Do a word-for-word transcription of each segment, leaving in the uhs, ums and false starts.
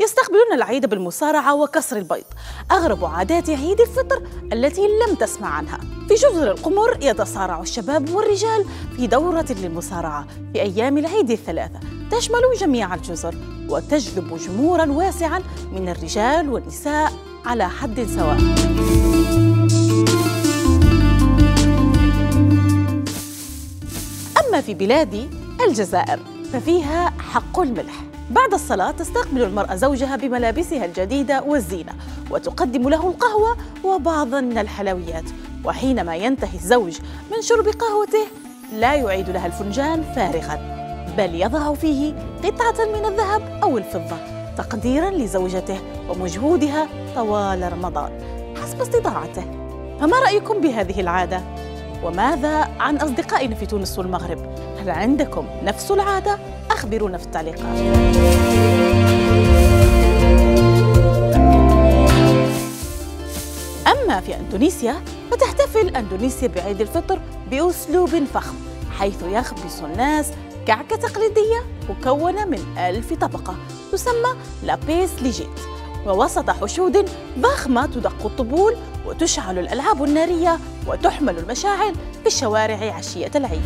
يستقبلون العيد بالمصارعة وكسر البيض، أغرب عادات عيد الفطر التي لم تسمع عنها. في جزر القمر يتصارع الشباب والرجال في دورة للمصارعة في أيام العيد الثلاثة تشمل جميع الجزر وتجذب جمهوراً واسعاً من الرجال والنساء على حد سواء. أما في بلادي الجزائر ففيها حق الملح. بعد الصلاة تستقبل المرأة زوجها بملابسها الجديدة والزينة وتقدم له القهوة وبعض من الحلويات، وحينما ينتهي الزوج من شرب قهوته لا يعيد لها الفنجان فارغاً، بل يضع فيه قطعة من الذهب أو الفضة تقديراً لزوجته ومجهودها طوال رمضان حسب استطاعته. فما رأيكم بهذه العادة؟ وماذا عن أصدقائنا في تونس والمغرب؟ هل عندكم نفس العادة؟ أخبرونا في التعليقات. أما في أندونيسيا فتحتفل أندونيسيا بعيد الفطر بأسلوب فخم، حيث يخبز الناس كعكة تقليدية مكونة من ألف طبقة تسمى لابيس ليجيت، ووسط حشود ضخمة تدق الطبول وتشعل الألعاب النارية وتحمل المشاعل في الشوارع عشية العيد.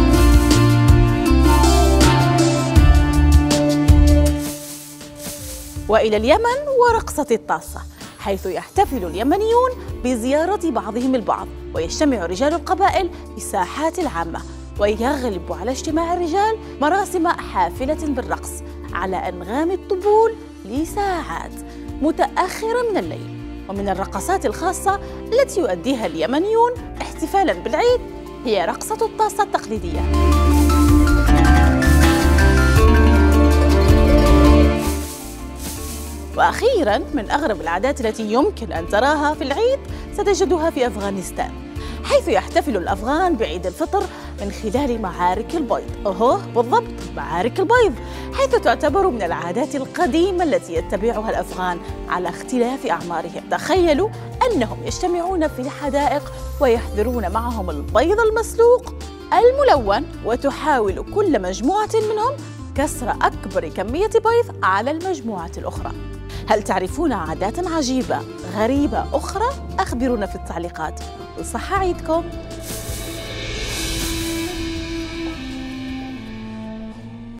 وإلى اليمن ورقصة الطاسة، حيث يحتفل اليمنيون بزيارة بعضهم البعض ويجتمع رجال القبائل في الساحات العامة، ويغلب على اجتماع الرجال مراسم حافلة بالرقص على أنغام الطبول لساعات متأخرة من الليل. ومن الرقصات الخاصة التي يؤديها اليمنيون احتفالاً بالعيد هي رقصة الطاسة التقليدية. وأخيراً من أغرب العادات التي يمكن أن تراها في العيد ستجدها في أفغانستان، حيث يحتفل الأفغان بعيد الفطر من خلال معارك البيض. أوه بالضبط، معارك البيض، حيث تعتبر من العادات القديمة التي يتبعها الأفغان على اختلاف أعمارهم. تخيلوا أنهم يجتمعون في الحدائق ويحضرون معهم البيض المسلوق الملون، وتحاول كل مجموعة منهم كسر أكبر كمية بيض على المجموعة الأخرى. هل تعرفون عادات عجيبة غريبة أخرى؟ أخبرونا في التعليقات. وصح عيدكم.